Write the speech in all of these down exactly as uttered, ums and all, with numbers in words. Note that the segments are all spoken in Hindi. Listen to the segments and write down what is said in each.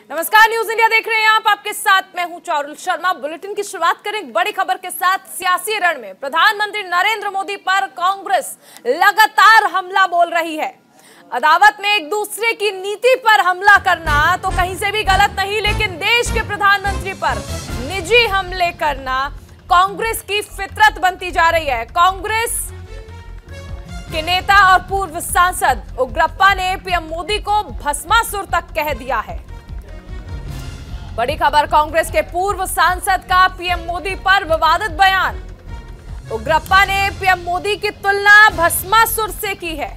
नमस्कार, न्यूज इंडिया देख रहे हैं आप। आपके साथ मैं हूं चारुल शर्मा। बुलेटिन की शुरुआत करें बड़ी खबर के साथ। सियासी रण में प्रधानमंत्री नरेंद्र मोदी पर कांग्रेस लगातार हमला बोल रही है। अदावत में एक दूसरे की नीति पर हमला करना तो कहीं से भी गलत नहीं, लेकिन देश के प्रधानमंत्री पर निजी हमले करना कांग्रेस की फितरत बनती जा रही है। कांग्रेस के नेता और पूर्व सांसद उग्रप्पा ने पीएम मोदी को भस्मासुर तक कह दिया है। बड़ी खबर, कांग्रेस के पूर्व सांसद का पीएम मोदी पर विवादित बयान। उग्रप्पा ने पीएम मोदी की तुलना भस्मासुर से की है।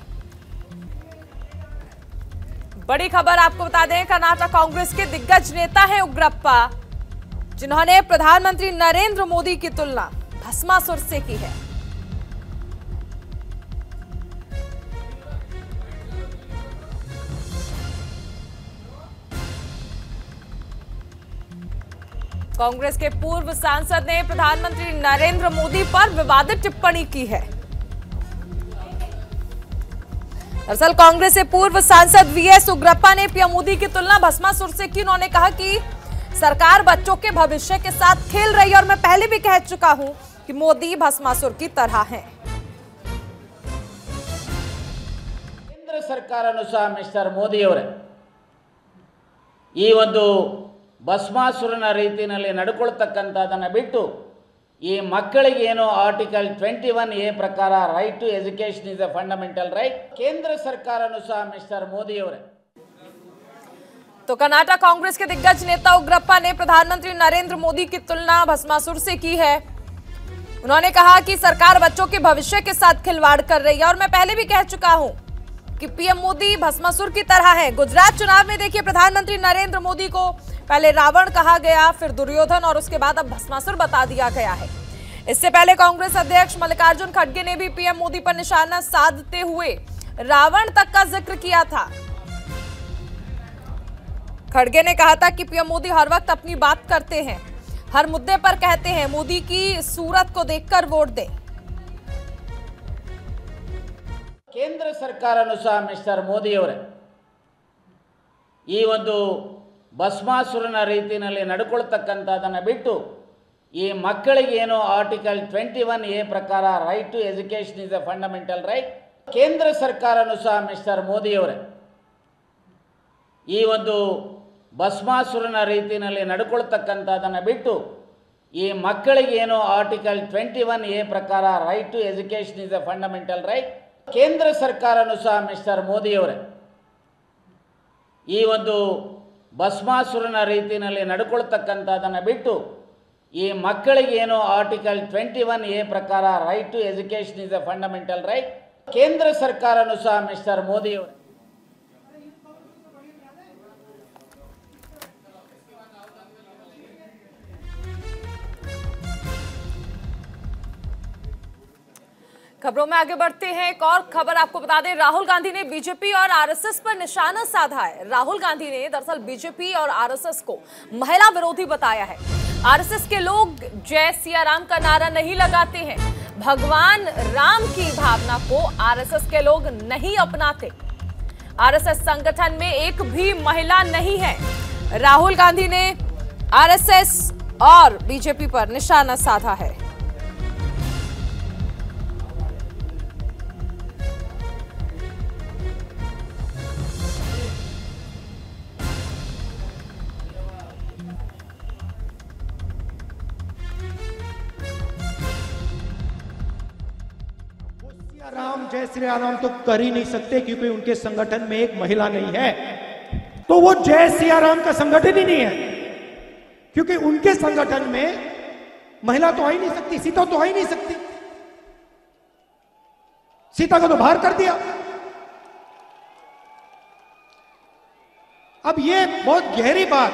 बड़ी खबर आपको बता दें, कर्नाटक कांग्रेस के दिग्गज नेता है उग्रप्पा, जिन्होंने प्रधानमंत्री नरेंद्र मोदी की तुलना भस्मासुर से की है। कांग्रेस के पूर्व सांसद ने प्रधानमंत्री नरेंद्र मोदी पर विवादित टिप्पणी की है। दरअसल कांग्रेस के पूर्व सांसद वीएस उग्रप्पा ने पीएम मोदी की तुलना भस्मासुर से की। उन्होंने कहा कि सरकार बच्चों के भविष्य के साथ खेल रही है और मैं पहले भी कह चुका हूं कि मोदी भस्मासुर की तरह हैं। केंद्र सरकार सह मिस्टर मोदी ಈ ಒಂದು ಭಸ್ಮಾಸುರನ ರೀತಿಯಲ್ಲಿ ನಡ್ಕೊಳ್ತಕ್ಕಂಥದ್ದನ್ನು ಬಿಟ್ಟು ಈ ಮಕ್ಕಳಿಗೆ ಏನು ಆರ್ಟಿಕಲ್ ಟ್ವೆಂಟಿ ಒನ್ ಎ ಪ್ರಕಾರ right to education is a fundamental right केंद्र सरकारनु सह मिस्टर मोदी ಅವರೇ। तो कर्नाटक कांग्रेस के दिग्गज नेता उग्रप्पा ने प्रधानमंत्री नरेंद्र मोदी की तुलना भस्मासुर से की है। उन्होंने कहा कि सरकार बच्चों के भविष्य के साथ खिलवाड़ कर रही है और मैं पहले भी कह चुका हूं कि पीएम मोदी भस्मासुर की तरह है। गुजरात चुनाव में देखिए, प्रधानमंत्री नरेंद्र मोदी को पहले रावण कहा गया, फिर दुर्योधन और उसके बाद अब भस्मासुर बता दिया गया है। इससे पहले कांग्रेस अध्यक्ष मल्लिकार्जुन खड़गे ने भी पीएम मोदी पर निशाना साधते हुए रावण तक का जिक्र किया था। खड़गे ने कहा था कि पीएम मोदी हर वक्त अपनी बात करते हैं, हर मुद्दे पर कहते हैं मोदी की सूरत को देखकर वोट दें। केंद्र सरकारनु सह मिस्टर मोदी ಅವರೇ ಈ ಒಂದು ಭಸ್ಮಾಸುರನ ರೀತಿಯಲ್ಲಿ ನಡ್ಕೊಳ್ತಕ್ಕಂಥದ್ದನ್ನು ಬಿಟ್ಟು ಈ ಮಕ್ಕಳಿಗೆ ಏನು ಆರ್ಟಿಕಲ್ ಟ್ವೆಂಟಿ ಒನ್ ಎ ಪ್ರಕಾರ right to education is a fundamental right ಕೇಂದ್ರ ಸರ್ಕಾರನು ಸಹ ಮಿಸ್ಟರ್ ಮೋದಿ ಅವರೇ ಈ ಒಂದು ಭಸ್ಮಾಸುರನ ರೀತಿಯಲ್ಲಿ ನಡ್ಕೊಳ್ತಕ್ಕಂಥದ್ದನ್ನು ಬಿಟ್ಟು ಈ ಮಕ್ಕಳಿಗೆ ಏನು ಆರ್ಟಿಕಲ್ ಟ್ವೆಂಟಿ ಒನ್ ಎ ಪ್ರಕಾರ right to education is a fundamental right ಕೇಂದ್ರ ಸರ್ಕಾರನು ಸಹ ಮಿಸ್ಟರ್ ಮೋದಿ ಅವರೇ ಈ ಒಂದು ಭಸ್ಮಾಸುರನ ರೀತಿಯಲ್ಲಿ ನಡ್ಕೊಳ್ತಕ್ಕಂಥದ್ದನ್ನು ಬಿಟ್ಟು ಈ ಮಕ್ಕಳಿಗೆ ಏನು ಆರ್ಟಿಕಲ್ ಟ್ವೆಂಟಿ ಒನ್ ಎ ಪ್ರಕಾರ right to education is a fundamental right ಕೇಂದ್ರ ಸರ್ಕಾರನು ಸಹ ಮಿಸ್ಟರ್ ಮೋದಿ ಅವರೇ। खबरों में आगे बढ़ते हैं। एक और खबर आपको बता दें, राहुल गांधी ने बीजेपी और आरएसएस पर निशाना साधा है। राहुल गांधी ने दरअसल बीजेपी और आरएसएस को महिला विरोधी बताया है। आरएसएस के लोग जय सिया राम का नारा नहीं लगाते हैं। भगवान राम की भावना को आरएसएस के लोग नहीं अपनाते। आरएसएस संगठन में एक भी महिला नहीं है। राहुल गांधी ने आरएसएस और बीजेपी पर निशाना साधा है। राम जय श्री राम तो कर ही नहीं सकते क्योंकि उनके संगठन में एक महिला नहीं है, तो वो जय सिया राम का संगठन ही नहीं है क्योंकि उनके संगठन में महिला तो आ ही नहीं सकती, सीता तो आ ही नहीं सकती। सीता को तो बाहर कर दिया। अब ये बहुत गहरी बात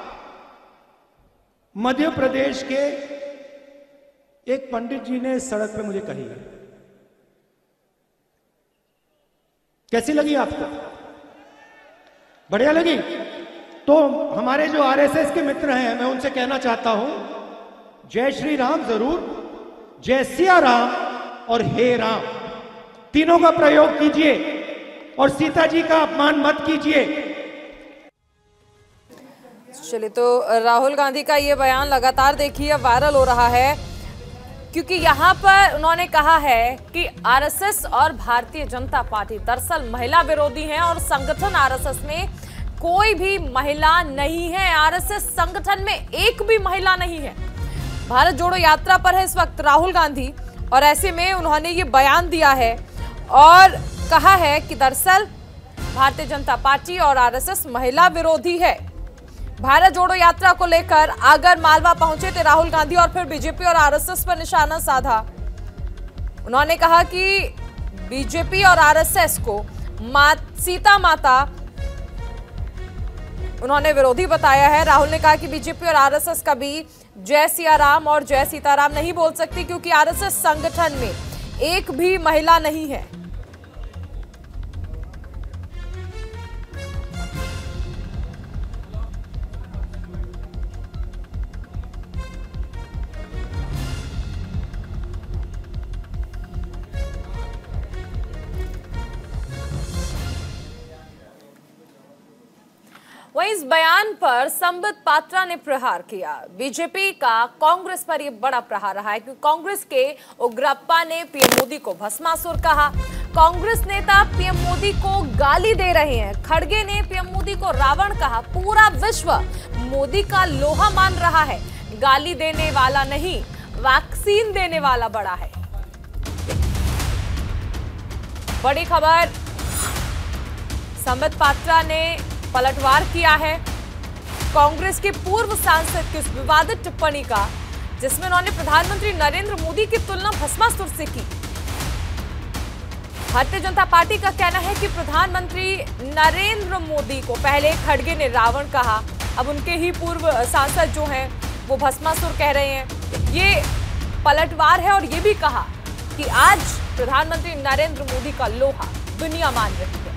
मध्य प्रदेश के एक पंडित जी ने सड़क पे मुझे कही है। कैसी लगी आपको? बढ़िया लगी? तो हमारे जो आरएसएस के मित्र हैं, मैं उनसे कहना चाहता हूं, जय श्री राम जरूर, जय सिया राम और हे राम तीनों का प्रयोग कीजिए और सीता जी का अपमान मत कीजिए। चलिए, तो राहुल गांधी का ये बयान लगातार देखिए वायरल हो रहा है, क्योंकि यहाँ पर उन्होंने कहा है कि आरएसएस और भारतीय जनता पार्टी दरअसल महिला विरोधी हैं और संगठन आरएसएस में कोई भी महिला नहीं है। आरएसएस संगठन में एक भी महिला नहीं है। भारत जोड़ो यात्रा पर है इस वक्त राहुल गांधी, और ऐसे में उन्होंने ये बयान दिया है और कहा है कि दरअसल भारतीय जनता पार्टी और आरएसएस महिला विरोधी है। भारत जोड़ो यात्रा को लेकर आगर मालवा पहुंचे थे राहुल गांधी और फिर बीजेपी और आरएसएस पर निशाना साधा। उन्होंने कहा कि बीजेपी और आरएसएस को मा, सीता माता उन्होंने विरोधी बताया है। राहुल ने कहा कि बीजेपी और आरएसएस कभी जय सिया राम और जय सीताराम नहीं बोल सकती, क्योंकि आरएसएस संगठन में एक भी महिला नहीं है। वहीं इस बयान पर संबित पात्रा ने प्रहार किया। बीजेपी का कांग्रेस पर यह बड़ा प्रहार रहा है, क्योंकि कांग्रेस के उग्रप्पा ने पीएम मोदी को भस्मासुर कहा। कांग्रेस नेता पीएम मोदी को गाली दे रहे हैं। खड़गे ने पीएम मोदी को रावण कहा। पूरा विश्व मोदी का लोहा मान रहा है। गाली देने वाला नहीं, वैक्सीन देने वाला बड़ा है। बड़ी खबर, संबित पात्रा ने पलटवार किया है कांग्रेस के पूर्व सांसद की उस विवादित टिप्पणी का, जिसमें उन्होंने प्रधानमंत्री नरेंद्र मोदी की तुलना भस्मासुर से की। भारतीय जनता पार्टी का कहना है कि प्रधानमंत्री नरेंद्र मोदी को पहले खड़गे ने रावण कहा, अब उनके ही पूर्व सांसद जो हैं वो भस्मासुर कह रहे हैं। ये पलटवार है और ये भी कहा कि आज प्रधानमंत्री नरेंद्र मोदी का लोहा दुनिया मान रही है।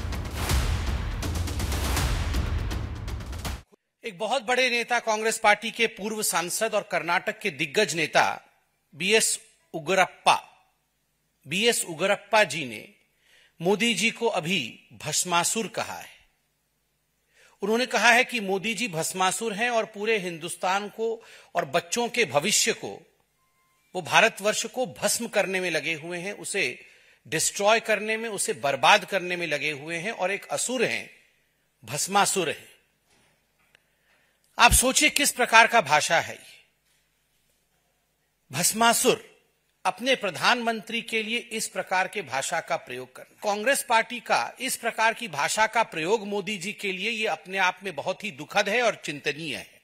एक बहुत बड़े नेता, कांग्रेस पार्टी के पूर्व सांसद और कर्नाटक के दिग्गज नेता बीएस उग्रप्पा बीएस उग्रप्पा जी ने मोदी जी को अभी भस्मासुर कहा है। उन्होंने कहा है कि मोदी जी भस्मासुर हैं और पूरे हिंदुस्तान को और बच्चों के भविष्य को, वो भारतवर्ष को भस्म करने में लगे हुए हैं, उसे डिस्ट्रॉय करने में, उसे बर्बाद करने में लगे हुए हैं और एक असुर हैं, भस्मासुर हैं। आप सोचिए किस प्रकार का भाषा है ये। भस्मासुर, अपने प्रधानमंत्री के लिए इस प्रकार के भाषा का प्रयोग करना। कांग्रेस पार्टी का इस प्रकार की भाषा का प्रयोग मोदी जी के लिए ये अपने आप में बहुत ही दुखद है और चिंतनीय है।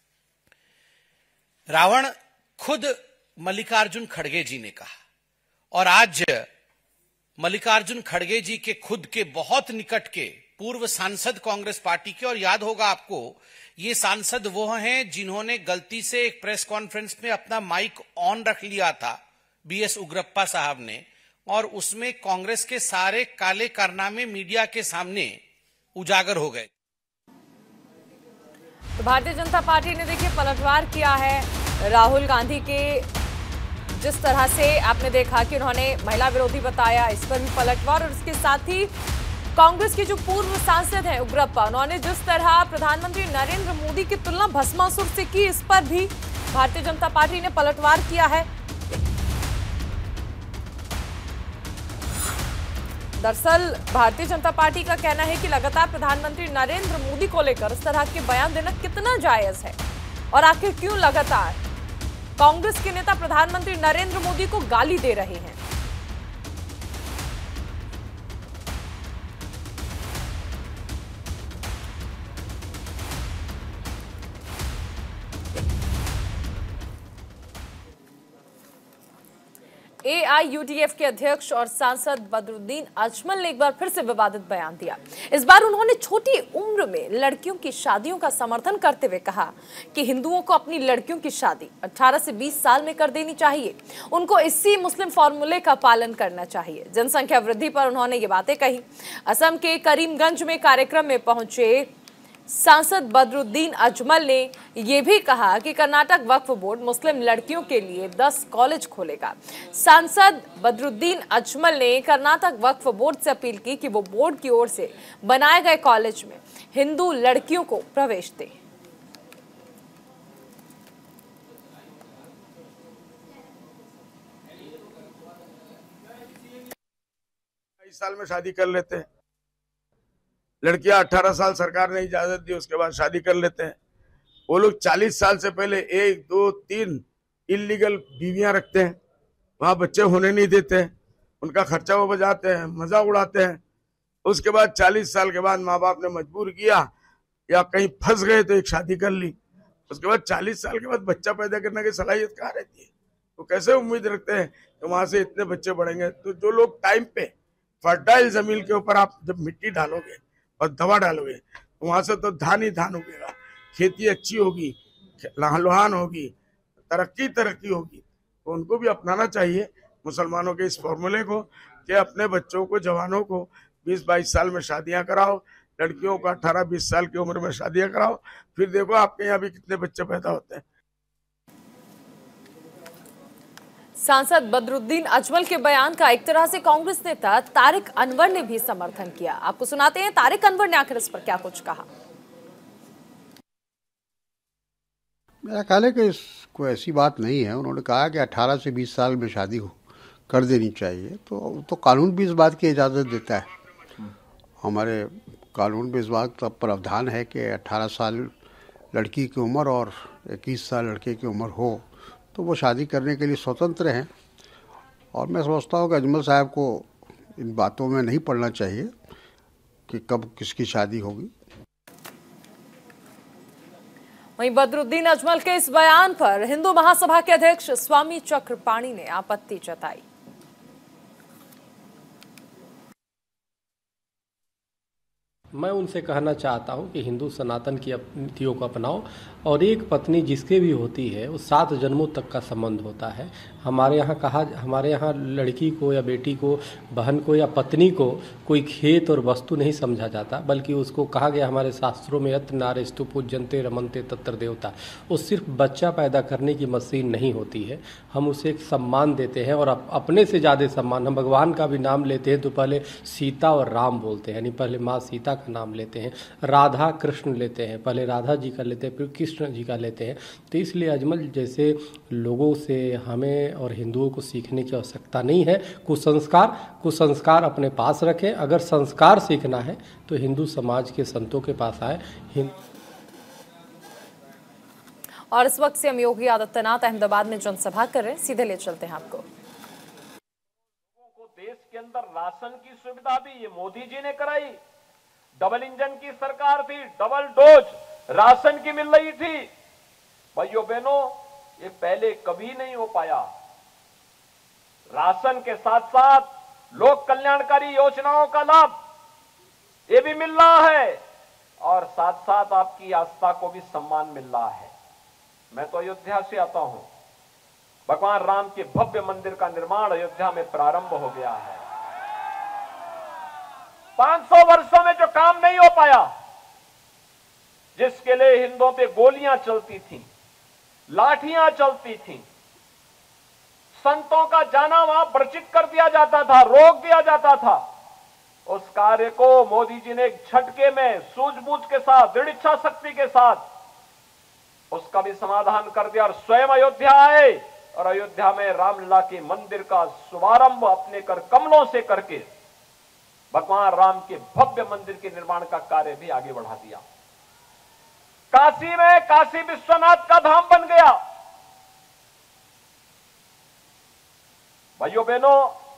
रावण खुद मल्लिकार्जुन खड़गे जी ने कहा, और आज मल्लिकार्जुन खड़गे जी के खुद के बहुत निकट के पूर्व सांसद कांग्रेस पार्टी के, और याद होगा आपको, ये सांसद वो हैं जिन्होंने गलती से एक प्रेस कॉन्फ्रेंस में अपना माइक ऑन रख लिया था, बीएस उग्रप्पा साहब ने, और उसमें कांग्रेस के सारे काले कारनामे मीडिया के सामने उजागर हो गए। तो भारतीय जनता पार्टी ने देखिए पलटवार किया है राहुल गांधी के। जिस तरह से आपने देखा कि उन्होंने महिला विरोधी बताया, इस पर भी पलटवार, और इसके साथ ही कांग्रेस के जो पूर्व सांसद हैं उग्रप्पा, उन्होंने जिस तरह प्रधानमंत्री नरेंद्र मोदी की तुलना भस्मासुर से की, इस पर भी भारतीय जनता पार्टी ने पलटवार किया है। दरअसल भारतीय जनता पार्टी का कहना है कि लगातार प्रधानमंत्री नरेंद्र मोदी को लेकर इस तरह के बयान देना कितना जायज है, और आखिर क्यों लगातार कांग्रेस के नेता प्रधानमंत्री नरेंद्र मोदी को गाली दे रहे हैं। एआईयूडीएफ के अध्यक्ष और सांसद बदरुद्दीन अजमल ने एक बार फिर से विवादित बयान दिया। इस बार उन्होंने छोटी उम्र में लड़कियों की शादियों का समर्थन करते हुए कहा कि हिंदुओं को अपनी लड़कियों की शादी अठारह से बीस साल में कर देनी चाहिए। उनको इसी मुस्लिम फॉर्मूले का पालन करना चाहिए। जनसंख्या वृद्धि पर उन्होंने ये बातें कही। असम के करीमगंज में कार्यक्रम में पहुंचे सांसद बदरुद्दीन अजमल ने यह भी कहा कि कर्नाटक वक्फ बोर्ड मुस्लिम लड़कियों के लिए दस कॉलेज खोलेगा। सांसद बदरुद्दीन अजमल ने कर्नाटक वक्फ बोर्ड से अपील की कि वो बोर्ड की ओर से बनाए गए कॉलेज में हिंदू लड़कियों को प्रवेश दें। साल में शादी कर लेते हैं, लड़कियां अठारह साल सरकार ने इजाजत दी उसके बाद शादी कर लेते हैं। वो लोग चालीस साल से पहले एक दो तीन इलीगल बीवियां रखते हैं, वहां बच्चे होने नहीं देते हैं, उनका खर्चा वो बजाते हैं, मजा उड़ाते हैं। उसके बाद चालीस साल के बाद माँ बाप ने मजबूर किया या कहीं फंस गए तो एक शादी कर ली। उसके बाद चालीस साल के बाद बच्चा पैदा करने की सलाहियत कहाँ रहती है? तो कैसे उम्मीद रखते हैं कि वहां से इतने बच्चे बढ़ेंगे? तो जो लोग टाइम पे फर्टाइल जमीन के ऊपर आप जब मिट्टी डालोगे और दवा डालोगे तो वहां से तो धान ही धान उगेगा, खेती अच्छी होगी, लहान होगी, तरक्की तरक्की होगी। तो उनको भी अपनाना चाहिए मुसलमानों के इस फॉर्मूले को कि अपने बच्चों को, जवानों को बीस बाईस साल में शादियां कराओ, लड़कियों को अठारह बीस साल की उम्र में शादियां कराओ, फिर देखो आपके यहाँ भी कितने बच्चे पैदा होते हैं। सांसद बदरुद्दीन अजमल के बयान का एक तरह से कांग्रेस नेता तारिक अनवर ने भी समर्थन किया। आपको सुनाते हैं तारिक अनवर ने आखिर इस पर क्या कुछ कहा। मेरा ख्याल है कि कोई ऐसी बात नहीं है। उन्होंने कहा कि अठारह से बीस साल में शादी हो कर देनी चाहिए, तो तो कानून भी इस बात की इजाज़त देता है। हमारे कानून में इस बात का प्रावधान है कि अठारह साल लड़की की उम्र और इक्कीस साल लड़के की उम्र हो तो वो शादी करने के लिए स्वतंत्र हैं। और मैं समझता हूँ कि अजमल साहब को इन बातों में नहीं पड़ना चाहिए कि कब किसकी शादी होगी। वहीं बदरुद्दीन अजमल के इस बयान पर हिंदू महासभा के अध्यक्ष स्वामी चक्रपाणी ने आपत्ति जताई। मैं उनसे कहना चाहता हूं कि हिंदू सनातन की नीतियों को अपनाओ और एक पत्नी जिसके भी होती है वो सात जन्मों तक का संबंध होता है। हमारे यहाँ कहा हमारे यहाँ लड़की को या बेटी को, बहन को या पत्नी को कोई खेत और वस्तु नहीं समझा जाता, बल्कि उसको कहा गया हमारे शास्त्रों में यत्र नारेस्तु पूज्यन्ते रमन्ते तत्र देवता। वो सिर्फ बच्चा पैदा करने की मशीन नहीं होती है। हम उसे एक सम्मान देते हैं और अपने से ज़्यादा सम्मान। हम भगवान का भी नाम लेते हैं तो पहले सीता और राम बोलते हैं, यानी पहले माँ सीता का नाम लेते हैं, राधा कृष्ण लेते हैं, पहले राधा जी का लेते हैं फिर कृष्ण जी का लेते हैं। तो इसलिए अजमल जैसे लोगों से हमें और हिंदुओं को सीखने की आवश्यकता नहीं है। कुसंस्कार कुसंस्कार अपने पास रखें। अगर संस्कार सीखना है तो हिंदू समाज के संतों के पास आए। हिंद... और इस वक्त से हम योगी आदित्यनाथ अहमदाबाद में जनसभा कर रहे हैं, सीधे ले चलते हैं आपको। देश के अंदर राशन की सुविधा भी ये मोदी जी ने कराई। डबल इंजन की सरकार थी, डबल डोज राशन की मिल रही थी। भाइयों बहनों, ये पहले कभी नहीं हो पाया। राशन के साथ साथ लोक कल्याणकारी योजनाओं का लाभ ये भी मिल रहा है और साथ साथ आपकी आस्था को भी सम्मान मिल रहा है। मैं तो अयोध्या से आता हूं। भगवान राम के भव्य मंदिर का निर्माण अयोध्या में प्रारंभ हो गया है। पांच सौ वर्षों में जो काम नहीं हो पाया, जिसके लिए हिंदुओं पे गोलियां चलती थी, लाठियां चलती थी, संतों का जाना वहां वर्जित कर दिया जाता था, रोक दिया जाता था, उस कार्य को मोदी जी ने एक झटके में सूझबूझ के साथ, दृढ़ इच्छा शक्ति के साथ उसका भी समाधान कर दिया और स्वयं अयोध्या आए और अयोध्या में रामलला के मंदिर का शुभारंभ अपने कर कमलों से करके भगवान राम के भव्य मंदिर के निर्माण का कार्य भी आगे बढ़ा दिया। काशी में काशी विश्वनाथ का धाम बन गया। भाइयों बहनों,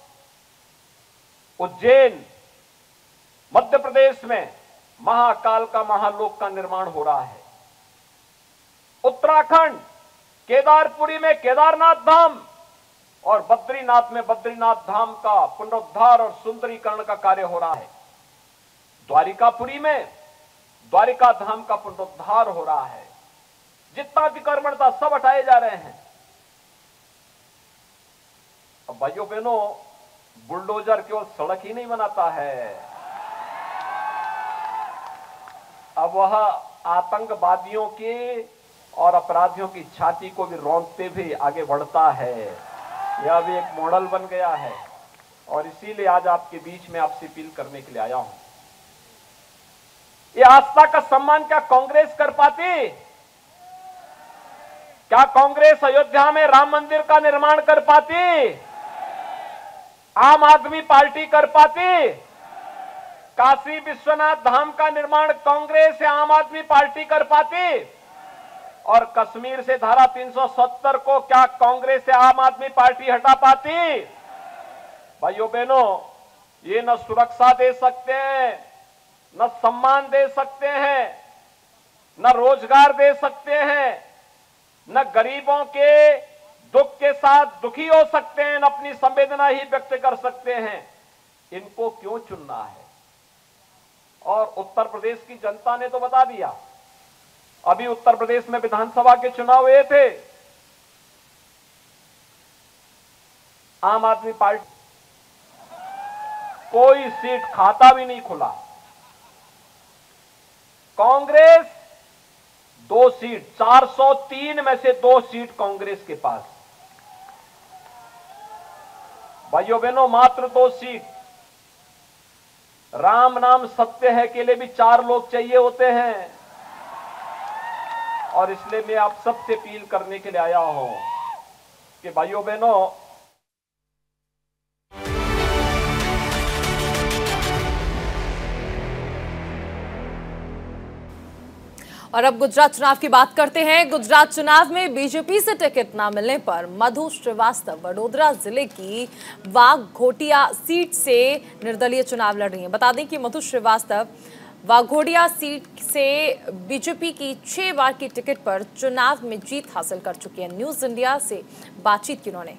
उज्जैन मध्य प्रदेश में महाकाल का महालोक का निर्माण हो रहा है। उत्तराखंड केदारपुरी में केदारनाथ धाम और बद्रीनाथ में बद्रीनाथ धाम का पुनरुद्धार और सुंदरीकरण का कार्य हो रहा है। द्वारिकापुरी में द्वारिका धाम का पुनरुद्धार हो रहा है। जितना अतिक्रमण था सब हटाए जा रहे हैं। अब भाइयों बहनों, बुलडोजर केवल सड़क ही नहीं बनाता है, अब वह आतंकवादियों के और अपराधियों की छाती को भी रौंदते हुए आगे बढ़ता है। यह भी एक मॉडल बन गया है और इसीलिए आज आपके बीच में आपसे अपील करने के लिए आया हूं। यह आस्था का सम्मान क्या कांग्रेस कर पाती? क्या कांग्रेस अयोध्या में राम मंदिर का निर्माण कर पाती? आम आदमी पार्टी कर पाती? काशी विश्वनाथ धाम का निर्माण कांग्रेस या आम आदमी पार्टी कर पाती? और कश्मीर से धारा तीन सौ सत्तर को क्या कांग्रेस या आम आदमी पार्टी हटा पाती? भाइयों बहनों, ये न सुरक्षा दे सकते हैं, न सम्मान दे सकते हैं, न रोजगार दे सकते हैं, न गरीबों के दुख के साथ दुखी हो सकते हैं, न अपनी संवेदना ही व्यक्त कर सकते हैं। इनको क्यों चुनना है? और उत्तर प्रदेश की जनता ने तो बता दिया। अभी उत्तर प्रदेश में विधानसभा के चुनाव हुए थे, आम आदमी पार्टी कोई सीट खाता भी नहीं खुला। कांग्रेस दो सीट, चार सौ तीन में से दो सीट कांग्रेस के पास। भाइयों बहनों, मात्र दो सीट। राम नाम सत्य है के लिए भी चार लोग चाहिए होते हैं। और इसलिए मैं आप सबसे अपील करने के लिए आया हूं कि भाइयों बहनों, और अब गुजरात चुनाव की बात करते हैं। गुजरात चुनाव में बीजेपी से टिकट न मिलने पर मधु श्रीवास्तव वडोदरा जिले की वाघोटिया सीट से निर्दलीय चुनाव लड़ रही हैं। बता दें कि मधु श्रीवास्तव वाघोटिया सीट से बीजेपी की छह बार की टिकट पर चुनाव में जीत हासिल कर चुकी है। न्यूज इंडिया से बातचीत की उन्होंने।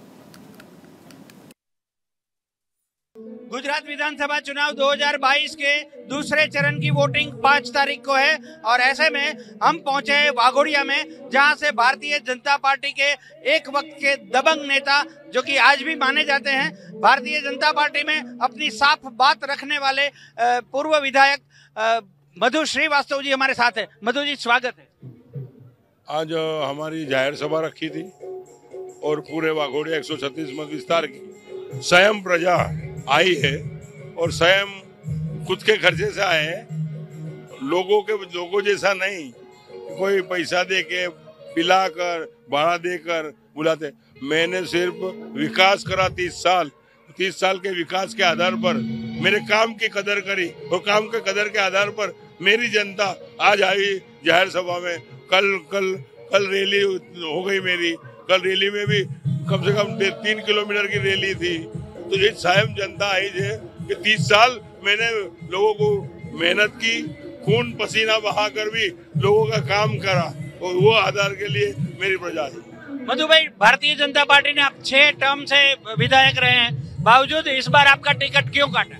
गुजरात विधानसभा चुनाव दो हज़ार बाईस के दूसरे चरण की वोटिंग पाँच तारीख को है और ऐसे में हम पहुंचे हैं वाघोडिया में, जहां से भारतीय जनता पार्टी के एक वक्त के दबंग नेता, जो कि आज भी माने जाते हैं, भारतीय जनता पार्टी में अपनी साफ बात रखने वाले पूर्व विधायक मधु श्रीवास्तव जी हमारे साथ है। मधु जी, स्वागत है। आज हमारी जाहिर सभा रखी थी और पूरे वाघोडिया एक सौ छत्तीस मत विस्तार की स्वयं प्रजा आई है और स्वयं खुद के खर्चे से आए हैं। लोगों के लोगों जैसा नहीं, कोई पैसा दे के पिलाकर भाड़ा देकर बुलाते। मैंने सिर्फ विकास करा तीस साल तीस साल के विकास के आधार पर मेरे काम की कदर करी और काम के कदर के आधार पर मेरी जनता आज आई जाहिर सभा में। कल कल कल रैली हो गई मेरी। कल रैली में भी कम से कम तीन किलोमीटर की रैली थी। तो ये स्वयं जनता आई है कि तीस साल मैंने लोगों को मेहनत की, खून पसीना बहाकर भी लोगों का काम करा और वो आधार के लिए मेरी प्रजा है। मधु भाई, भारतीय जनता पार्टी ने आप छह टर्म से विधायक रहे हैं, बावजूद इस बार आपका टिकट क्यों काटा?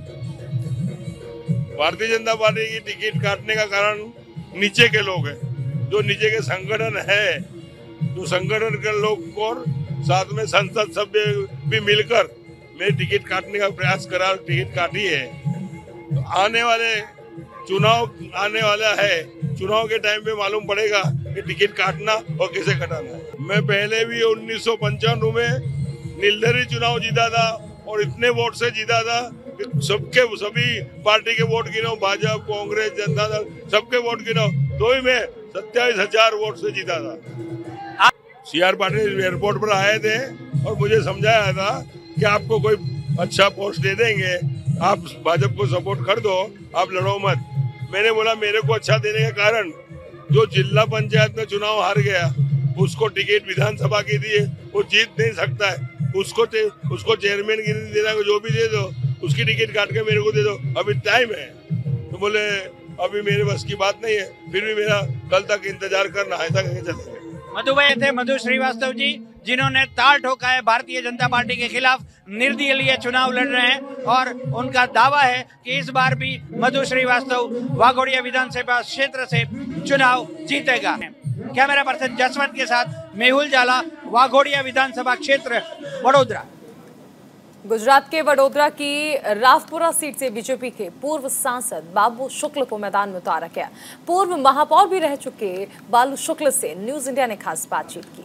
भारतीय जनता पार्टी की टिकट काटने का कारण नीचे के लोग हैं, जो नीचे के संगठन है, जो संगठन के लोग और साथ में संसद सभ्य भी मिलकर मैं टिकट काटने का प्रयास करा, टिकट काटी है। तो आने वाले चुनाव आने वाला है, चुनाव के टाइम पे मालूम पड़ेगा कि टिकट काटना और कैसे कटाना है। मैं पहले भी उन्नीस सौ पंचानवे में निर्दलीय चुनाव जीता था और इतने वोट से जीता था कि सबके सभी पार्टी के वोट गिनो, भाजपा, कांग्रेस, जनता दल, सबके वोट गिनो, तो ही मैं सत्ताईस हजार वोट से जीता था। सी आर पाटिल एयरपोर्ट पर आए थे और मुझे समझाया था कि आपको कोई अच्छा पोस्ट दे देंगे, आप भाजपा को सपोर्ट कर दो, आप लड़ो मत। मैंने बोला मेरे को अच्छा देने का कारण, जो जिला पंचायत में चुनाव हार गया उसको टिकट विधानसभा की दी है, वो जीत नहीं सकता है, उसको उसको चेयरमैन की देना, जो भी दे दो उसकी टिकट काट के मेरे को दे दो, अभी टाइम है। तो बोले अभी मेरे बस की बात नहीं है, फिर भी मेरा कल तक इंतजार करना, ऐसा करके चलेंगे। मधु भाई थे मधु श्रीवास्तव जी, जिन्होंने ताल ठोका है भारतीय जनता पार्टी के खिलाफ, निर्दलीय चुनाव लड़ रहे हैं और उनका दावा है कि इस बार भी मधु श्रीवास्तव वाघोडिया विधानसभा क्षेत्र से चुनाव जीतेगा। कैमरा पर्सन जसवंत के साथ मेहुल जाला, वाघोडिया विधानसभा क्षेत्र, वडोदरा। गुजरात के वडोदरा की रावपुरा सीट से बीजेपी के पूर्व सांसद बाबू शुक्ल को मैदान में उतारा गया। पूर्व महापौर भी रह चुके बालू शुक्ल से न्यूज इंडिया ने खास बातचीत की।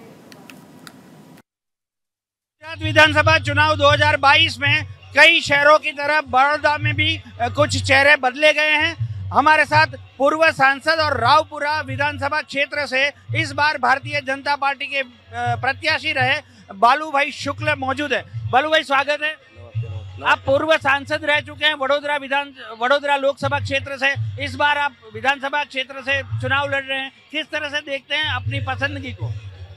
गुजरात विधानसभा चुनाव दो हज़ार बाईस में कई शहरों की तरह बड़ौदा में भी कुछ चेहरे बदले गए हैं हमारे साथ पूर्व सांसद और रावपुरा विधानसभा क्षेत्र से इस बार भारतीय जनता पार्टी के प्रत्याशी रहे बालू भाई शुक्ल मौजूद है। बालू भाई स्वागत है। आप पूर्व सांसद रह चुके हैं वडोदरा विधान वडोदरा लोकसभा क्षेत्र से, इस बार आप विधानसभा क्षेत्र से चुनाव लड़ रहे हैं, किस तरह से देखते हैं अपनी पसंदगी को?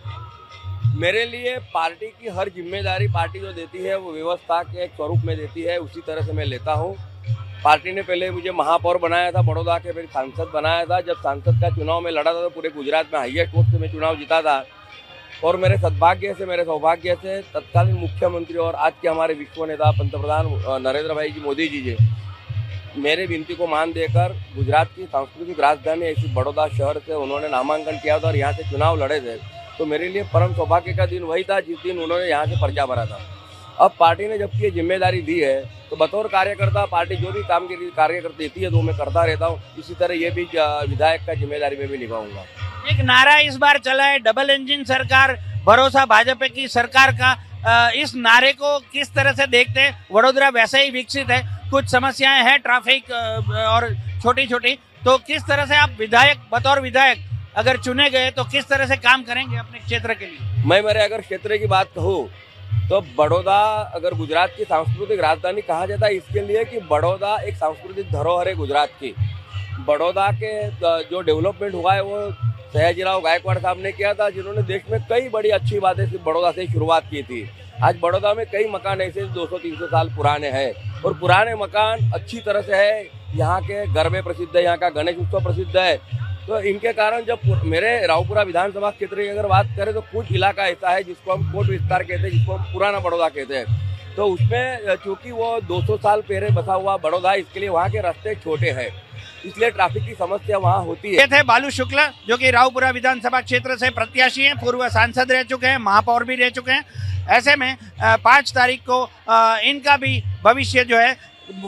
मेरे लिए पार्टी की हर जिम्मेदारी पार्टी जो देती है वो व्यवस्था के एक स्वरूप में देती है, उसी तरह से मैं लेता हूँ। पार्टी ने पहले मुझे महापौर बनाया था बड़ौदा के, फिर सांसद बनाया था। जब सांसद का चुनाव में लड़ा था तो पूरे गुजरात में हाईएस्ट वोट से मैं चुनाव जीता था। और मेरे सद्भाग्य से, मेरे सौभाग्य से तत्कालीन मुख्यमंत्री और आज के हमारे विश्व नेता पंतप्रधान नरेंद्र भाई जी मोदी जी जी मेरे विनती को मान देकर गुजरात की सांस्कृतिक राजधानी ऐसी बड़ौदा शहर से उन्होंने नामांकन किया था और यहाँ से चुनाव लड़े थे। तो मेरे लिए परम सौभाग्य का दिन वही था जिस दिन उन्होंने यहाँ से पर्चा भरा था। अब पार्टी ने जबकि ये जिम्मेदारी दी है तो बतौर कार्यकर्ता पार्टी जो भी काम की कार्य देती है तो मैं करता रहता हूँ। इसी तरह ये भी विधायक का जिम्मेदारी में भी निभाऊंगा। एक नारा इस बार चला है, डबल इंजन सरकार, भरोसा भाजपा की सरकार का। इस नारे को किस तरह से देखते हैं? वडोदरा वैसे ही विकसित है, कुछ समस्याएं हैं ट्रैफिक और छोटी छोटी, तो किस तरह से आप विधायक बतौर विधायक अगर चुने गए तो किस तरह से काम करेंगे अपने क्षेत्र के लिए? मैं मेरे अगर क्षेत्र की बात कहूँ तो बड़ौदा अगर गुजरात की सांस्कृतिक राजधानी कहा जाता है इसके लिए कि बड़ौदा एक सांस्कृतिक धरोहर है गुजरात की। बड़ौदा के जो डेवलपमेंट हुआ है वो सयाजीराव गायकवाड़ साहब ने किया था, जिन्होंने देश में कई बड़ी अच्छी बातें सिर्फ बड़ौदा से शुरुआत की थी। आज बड़ौदा में कई मकान ऐसे दो सौ तीन सौ साल पुराने हैं और पुराने मकान अच्छी तरह से है। यहाँ के गरबे प्रसिद्ध है, यहाँ का गणेश उत्सव प्रसिद्ध है। तो इनके कारण जब मेरे रावपुरा विधानसभा क्षेत्र की अगर बात करें तो कुछ इलाका ऐसा है जिसको हम कोट विस्तार कहते हैं, जिसको हम पुराना बड़ौदा कहते हैं। तो उसमें चूंकि वो दो सौ साल पहले बसा हुआ बड़ौदा, इसके लिए वहाँ के रास्ते छोटे हैं, इसलिए ट्रैफिक की समस्या वहाँ होती है। ये थे बालू शुक्ला जो कि रावपुरा विधानसभा क्षेत्र से प्रत्याशी हैं, पूर्व सांसद रह चुके हैं, महापौर भी रह चुके हैं। ऐसे में पाँच तारीख को इनका भी भविष्य जो है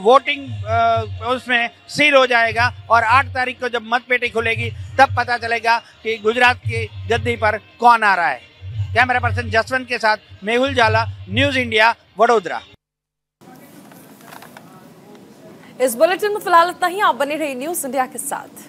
वोटिंग उसमें सील हो जाएगा और आठ तारीख को जब मतपेटी खुलेगी तब पता चलेगा कि गुजरात की गद्दी पर कौन आ रहा है। कैमरा पर्सन जसवंत के साथ मेहुल जाला, न्यूज इंडिया, वडोदरा। इस बुलेटिन में फिलहाल इतना ही। आप बने रहिए न्यूज इंडिया के साथ।